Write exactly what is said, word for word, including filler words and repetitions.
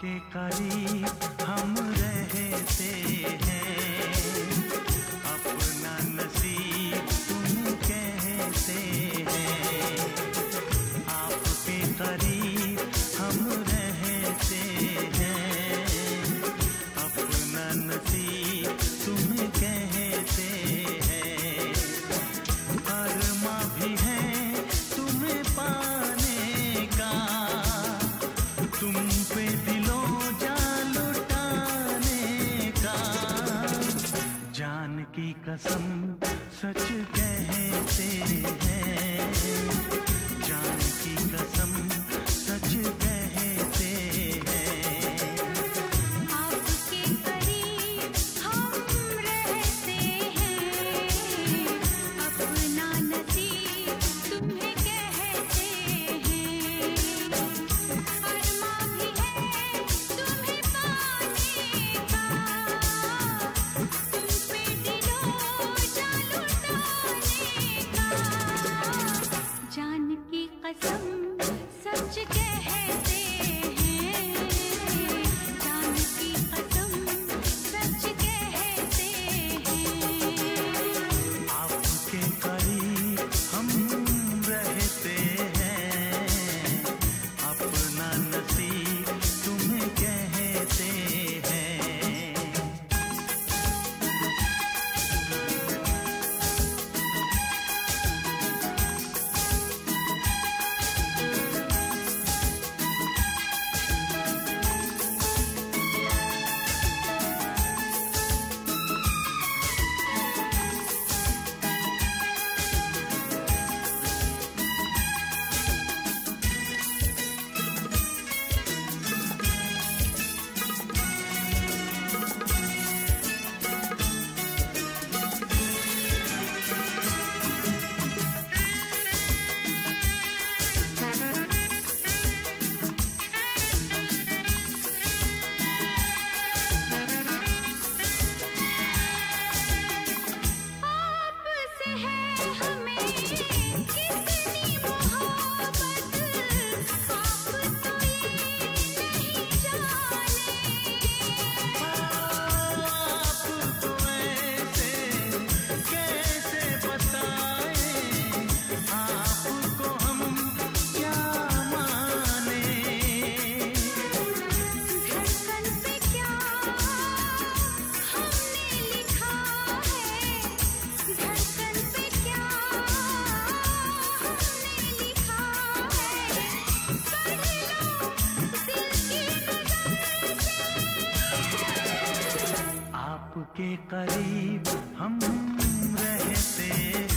आपके करीब हम रहते हैं, अपना नसीब तुम कहते हैं। आपके करीब हम रहते हैं, अपना नसीब तुम कहते हैं। अरमा भी है तुम्हें पाने का, तुम पे दिलों जान लुटाने का। जान की कसम सच कहते हैं, जान की कसम सच कहते हैं। आपके करीब हम रहते हैं, अपना नसीब तुम्हें कहते हैं। अरमा भी है तुम्हें पाने का, तुम पे दिलों जान लुटाने का। जान की कसम सच कहते हैं, जान की कसम सच कहते हैं। आपके करीब हम रहते हैं, अपना नसीब तुम्हें कहते हैं। आपसे है हमें कितनी मोहब्बत, आप तो ये नहीं जाने। आपको ऐसे कैसे बताएं, आपको हम क्या माने। धड़कन पे क्या हमने लिखा है, धड़कन पे क्या हमने लिखा है। पढ़ लो दिल की नज़र से। आपके करीब हम रहते